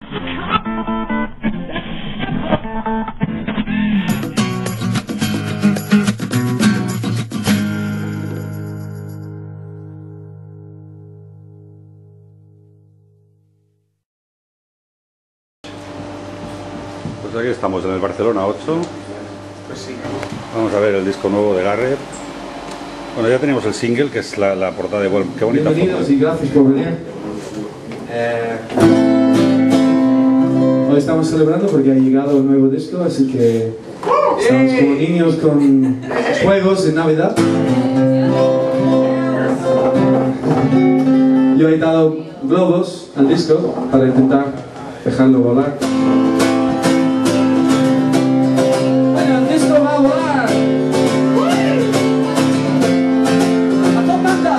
Pues aquí estamos en el Barcelona 8. Vamos a ver el disco nuevo de Garrett. Bueno, ya tenemos el single, que es la portada de Wolf. Qué bonita Bienvenidos foto. Y gracias por venir. Hoy estamos celebrando porque ha llegado el nuevo disco, así que estamos como niños con juegos de Navidad. Yo he dado globos al disco para intentar dejarlo volar. Bueno, el disco va a volar. ¡A toda banda!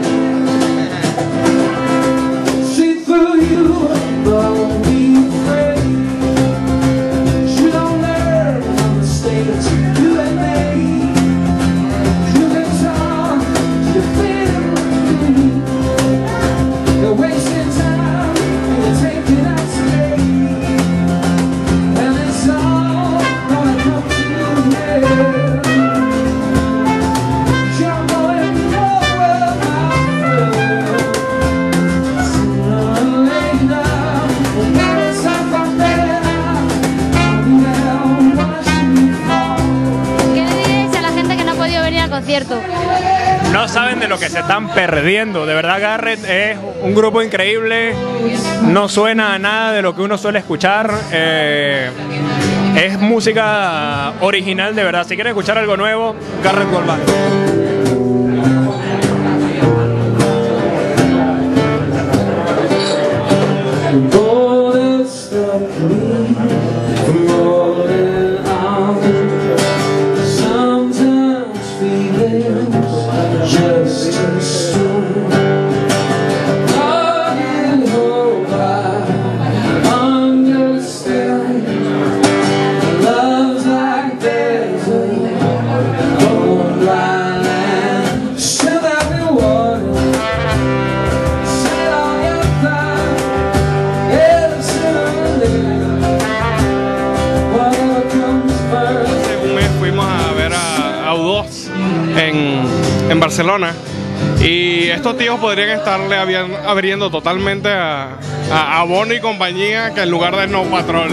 See through you, don't be afraid. You don't learn on the stage, you and me. You can talk, you feel me. You're wasting time, you're taking out today. And it's all gonna come to an end. You're going nowhere, my friend. Sooner or later, we'll get some from there. Now watch me fall. ¿Qué le diréis a la gente que no ha podido venir al concierto? No saben de lo que se están perdiendo. De verdad, Garrett es un grupo increíble. No suena a nada de lo que uno suele escuchar. Es música original, de verdad. Si quieren escuchar algo nuevo, Garrett Gold Band. All that stopped me from rolling on. Sometimes feelings just too strong. I can hope I understand. Love's like desert, on dry land. Still have me water, set on your fire. Hace un mes fuimos a ver a U2 en Barcelona y estos tíos podrían estarle abriendo totalmente a Bono y compañía, que en lugar de No Patrol.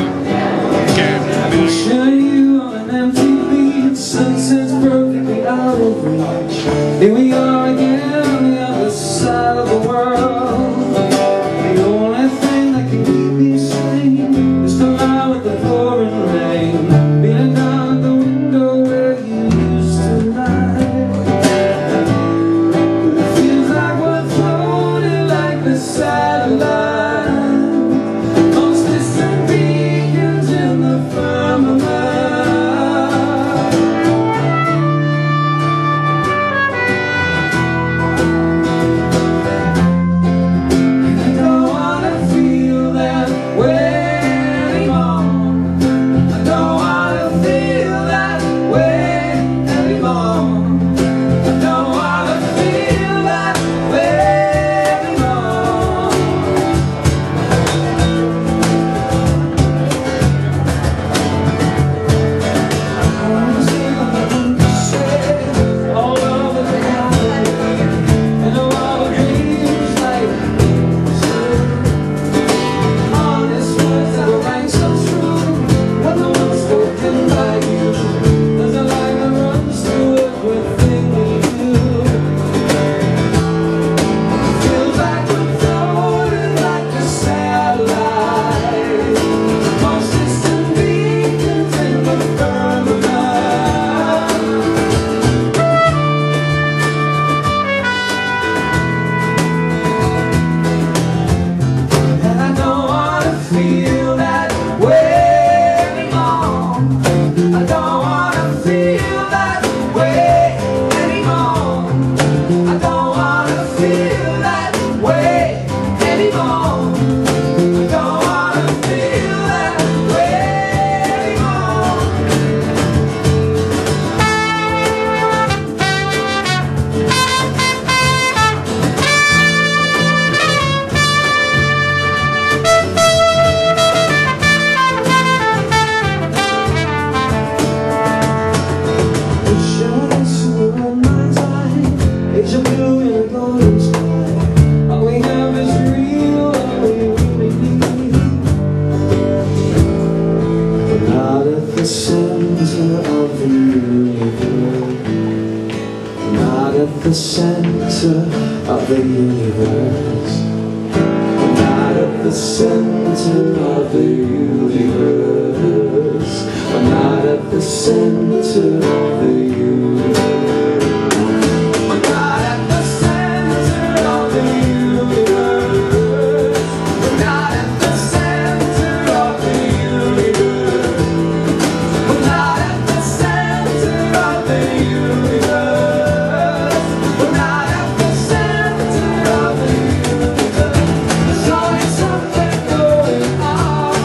the center of the universe. We're not at the center of the universe. We're not at the center of the universe. We're not at the center of the universe. We're not at the center of the universe. We're not at the center of the universe. We're not at the center of the universe. There's always something going on.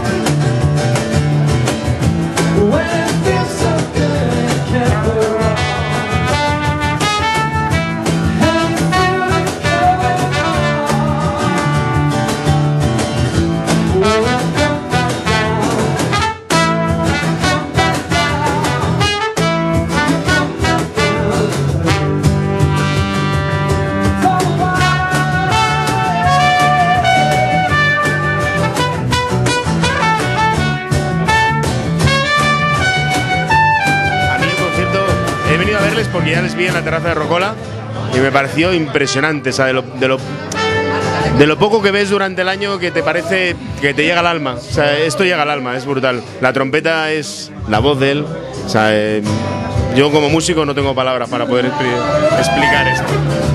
When it feels so good it can't go wrong. And you feel it going on. When it comes back down. A mí el concierto, he venido a verles porque ya les vi en la terraza de Rocola y me pareció impresionante, o sea, de lo poco que ves durante el año que te parece que te llega al alma. O sea, esto llega al alma, es brutal. La trompeta es la voz de él. O sea, yo como músico no tengo palabras para poder explicar esto.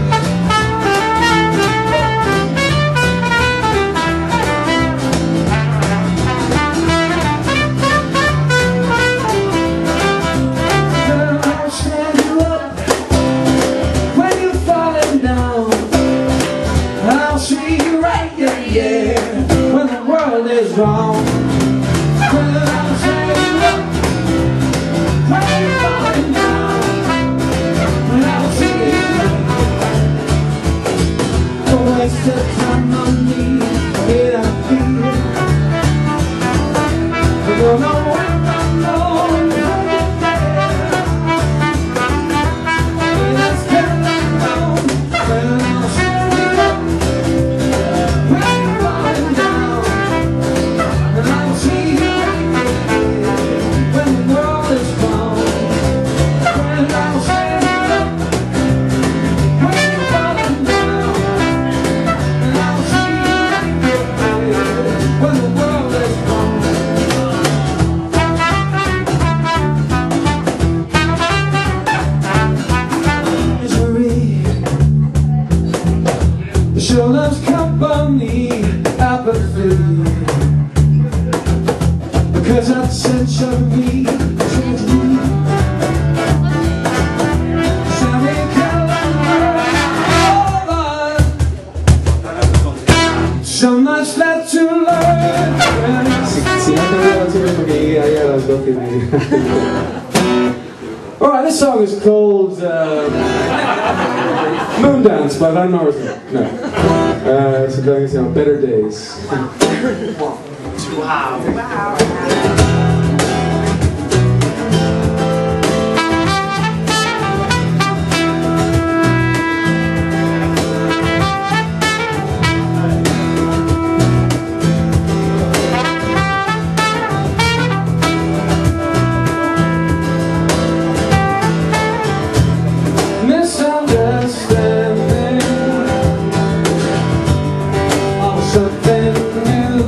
I'll stand you up when you're falling down. I'll see you right, yeah, yeah, when the world is wrong. I'll stand you up when you're falling down. I'll see you right. Don't waste your time on me, get out here. Don't know when I'm alone. Let's get it on. When I'll stand you up when you're falling down. And I'll see you right here when the world is gone. When I'll stand you up when you're falling down. And I'll see you right here when the world is gone. Misery, the show loves company, apathy. Because of the century, so much left to learn. Si no te veo, siempre porque llegué ahí a las 12:30. Alright, this song is called Moondance by Van Morrison. No. Es un tema que se llama Better Days. Misunderstanding of something new,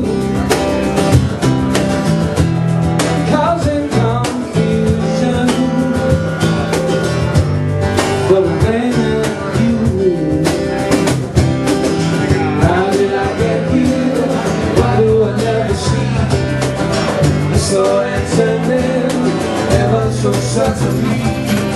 causing confusion, but we're blaming you. How did I get here? Why do I never see the slow and turning ever so subtly?